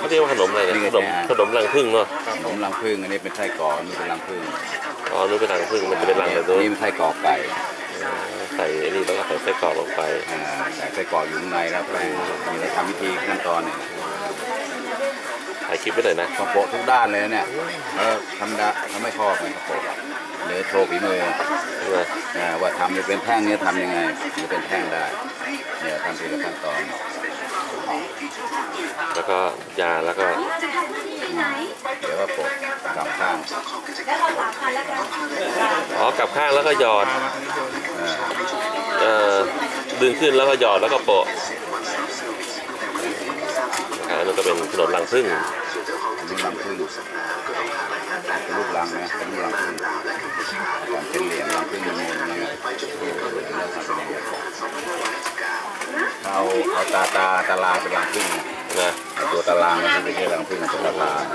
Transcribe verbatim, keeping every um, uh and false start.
เขาเรียกว่าขนมอะไรเนี่ยขนมขนมรังผึ้งเนาะขนมรังผึ้งอันนี้เป็นไส้กรอกอันนี้เป็นรังผึ้งอ๋อนู้นเป็นรังผึ้งมันจะเป็นรังแบบนู้นนี่เป็นไส้กรอกไก่ใส่นี่แล้วก็ใส่ไส้กรอกลงไปใส่ไส้กรอกอยู่ข้างในแล้วไปมีเราทำวิธีขั้นตอนเนี่ยถ่ายคลิปไว้เลยนะต้องโปะทุกด้านเลยเนี่ยเออทำได้ทำไม่พอเลยโปะเดี๋ยวโชว์ฝีมือว่าทำจะเป็นแท่งนี้ทำยังไงจะเป็นแท่งได้เนี่ยทำทีละขั้นตอนแล้วก็ยาแล้วก็เดี๋ยวก็โปะกลับข้างอ๋อกลับข้างแล้วก็หยอดเอ่อดึงขึ้นแล้วก็หยอดแล้วก็โปะอันนั้นก็เป็นขนมรังผึ้งเป็นรังผึ้งรูปรังนะเป็นรังผึ้งเป็นเหรียญรังผึ้งมันมีเอาเอาตาตาตาลาเป็นรังผึ้งนะตัวตารางมันไม่ใช่รังผึ้งตัวตาราง